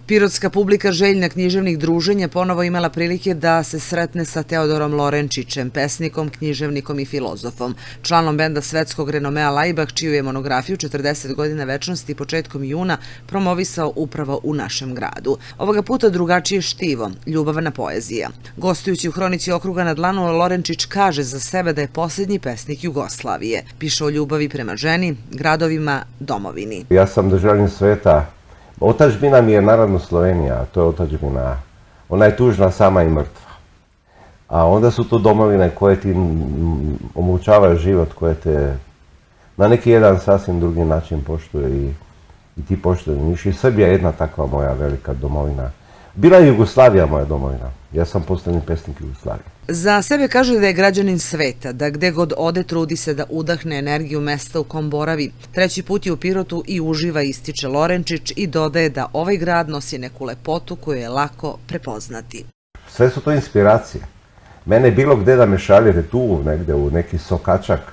Pirotska publika željna književnih druženja ponovo imala prilike da se sretne sa Teodorom Lorenčićem, pesnikom, književnikom i filozofom, članom benda svetskog renomea Laibach, čiju je monografiju 40 godina večnosti početkom juna promovisao upravo u našem gradu. Ovoga puta drugačije štivo, ljubavna poezija. Gostujući u Hronici okruga na dlanu, Lorenčić kaže za sebe da je posljednji pesnik Jugoslavije. Piše o ljubavi prema ženi, gradovima, domovini. Ja sam državljanin sveta. Otadžbina mi je naravno Slovenija, to je otadžbina. Ona je tužna, sama i mrtva. A onda su to domovine koje ti omogućavaju život, koje te na neki jedan sasvim drugi način poštuje i ti poštuješ. I Srbija je jedna takva moja velika domovina. Bila je Jugoslavija moja domovina. Ja sam posljednji pesnik Jugoslavije. Za sebe kaže da je građanin sveta, da gde god ode trudi se da udahne energiju mesta u kom boravi. Treći put je u Pirotu i uživa, ističe Lorenčić i dodaje da ovaj grad nosi neku lepotu koju je lako prepoznati. Sve su to inspiracije. Mene bilo gde da me šaljete tu, negde u neki sokačak,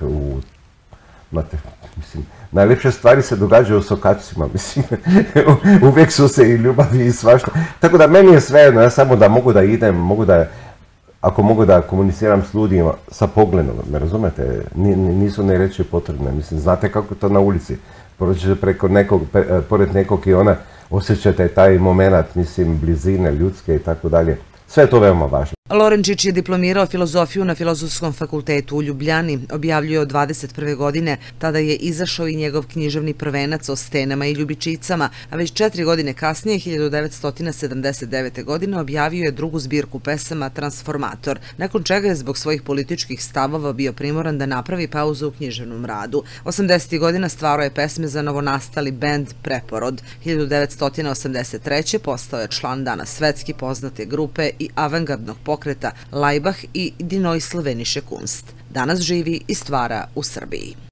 najlepše stvari se događaju u sokačcima, uvijek su se i ljubavi i svašta. Tako da meni je svejedno, ja samo da mogu da idem, ako mogu da komuniciram s ljudima sa pogledom, me razumete, nisu ni reči potrebne, znate kako to na ulici, prođete pored nekog i ona osjećate taj moment, blizine ljudske i tako dalje. Sve je to veoma važno. Lorenčić je diplomirao filozofiju na Filozofskom fakultetu u Ljubljani, objavljuje od 21. godine, tada je izašao i njegov književni prvenac o stenama i ljubičicama, a već 4 godine kasnije, 1979. godine, objavio je drugu zbirku pesama Transformator, nakon čega je zbog svojih političkih stavova bio primoran da napravi pauzu u književnom radu. 80. godina stvarao je pesme za novonastali bend Preporod. 1983. postao je član danas svetski poznate grupe i avangardnog pokreta Laibach i Die Neue Slovenische Kunst. Danas živi i stvara u Srbiji.